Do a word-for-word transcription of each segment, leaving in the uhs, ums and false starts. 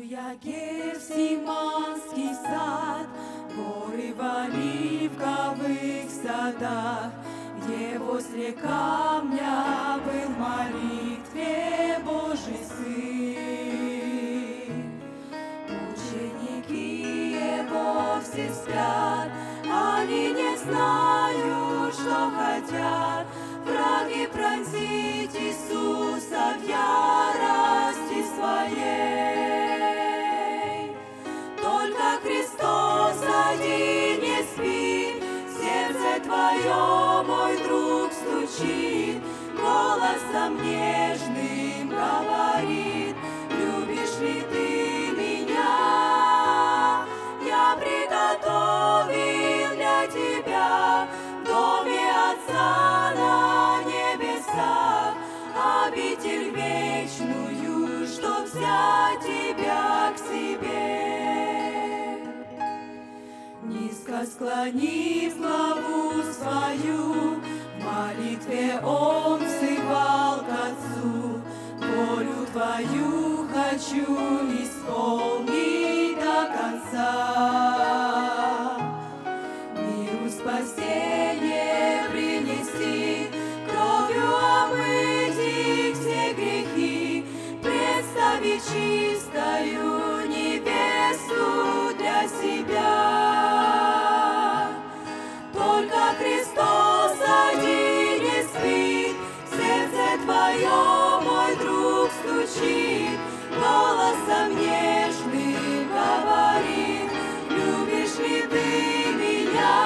я Гефсиманский сад, горы в оливковых садах, где возле камня был в молитве Божий Сын. Ученики Его все спят, они не знают, что хотят. Враги пронзить Иисуса в ярости своей. Только Христос один не спит, сердце твое, мой друг, стучит, голосом нежным говорит: любишь ли ты меня? Я приготовил для тебя в доме Отца на небесах обитель вечную, чтоб взять тебя к себе. Низко склонив главу свою, в молитве он взывал к Отцу: волю твою хочу исполнить до конца. Миру спасение принести, кровью омыть их все грехи, представить чистою невесту для себя. Только Христос один не спит, сердце твое, мой друг, стучит, голосом нежным говорит: любишь ли ты меня?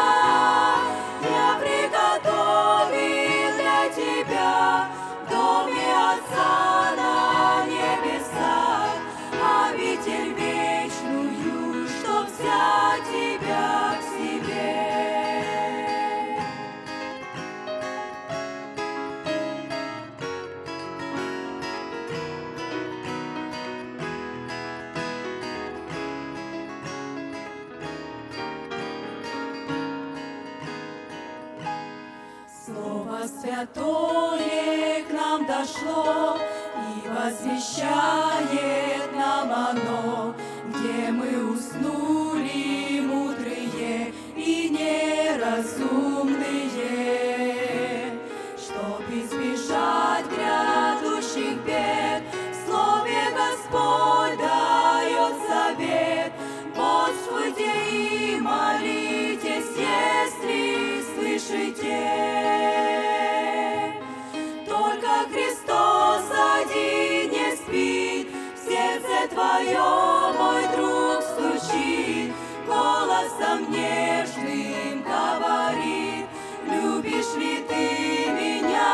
Я приготовил для тебя в доме Отца на небесах обитель вечную, чтоб взять тебя к себе. Слово святое к нам дошло и возвещает нам оно, где мы уснули мудрые и неразумные. Чтоб избежать грядущих бед, в слове Господь дает совет: бодрствуйте и молитесь, если слышите. Только Христос один не спит, в сердце твое, мой друг, стучит, голосом нежным говорит: любишь ли ты меня?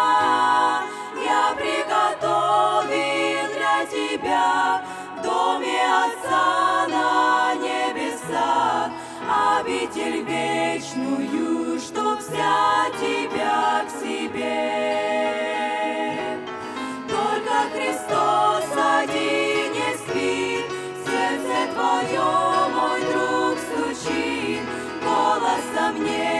Я приготовил для тебя в доме Отца на небесах обитель вечную, чтоб взять тебя к себе. Только Христос один не спит, сердце твое, мой друг, стучит, голосом нежным